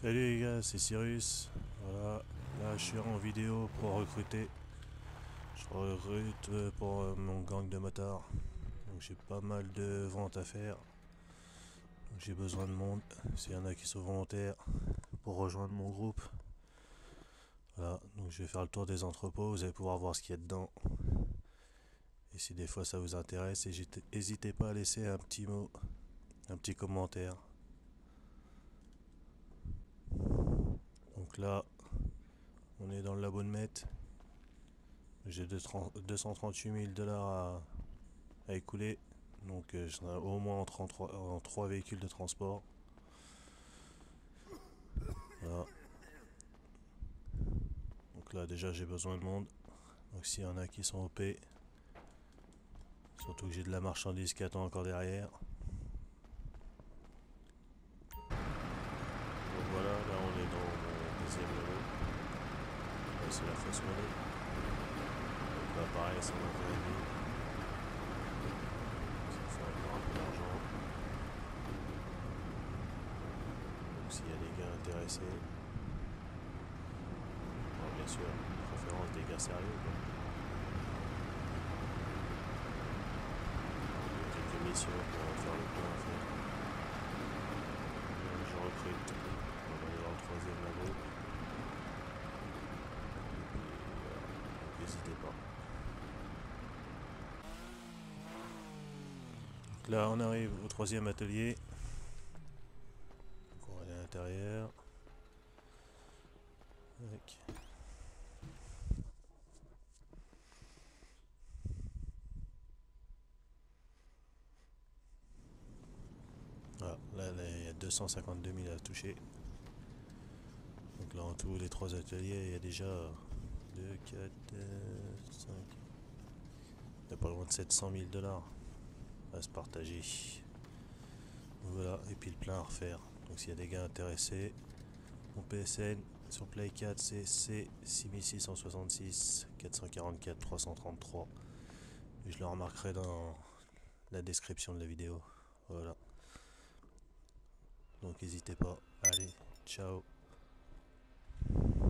Salut les gars, c'est Cyrus. Voilà, là je suis en vidéo pour recruter. Je recrute pour mon gang de motards. Donc j'ai pas mal de ventes à faire. Donc j'ai besoin de monde. S'il y en a qui sont volontaires pour rejoindre mon groupe. Voilà, donc je vais faire le tour des entrepôts. Vous allez pouvoir voir ce qu'il y a dedans. Et si des fois ça vous intéresse, n'hésitez pas à laisser un petit mot, un petit commentaire. Donc là, on est dans le labo de Met. J'ai 238 000 dollars à écouler. Donc j'en ai au moins en 3 véhicules de transport. Voilà. Donc là déjà j'ai besoin de monde. Donc s'il y en a qui sont OP, surtout que j'ai de la marchandise qui attend encore derrière. Donc voilà, là on est dans mon deuxième niveau. Là c'est la fausse monnaie. Donc là pareil ça m'a fait aider. Ça fait encore un peu d'argent. Donc s'il y a des gars intéressés, bon, bien sûr, préférence des gars sérieux quoi. Il y a quelques missions pour faire le plein à faire. Je recrute. On va aller dans le troisième labo. Voilà. N'hésitez pas. Donc là on arrive au troisième atelier. Donc on va aller à l'intérieur. Avec. Voilà, là il y a 252 000 à toucher. Donc là en tout les trois ateliers il y a déjà 2, 4, 5. Il y a pas loin de 700 000 dollars à se partager. Donc voilà, et puis le plein à refaire. Donc s'il y a des gars intéressés, mon PSN sur Play 4 c'est C6666 444 333. Et je le remarquerai dans la description de la vidéo. Voilà. Donc n'hésitez pas. Allez, ciao.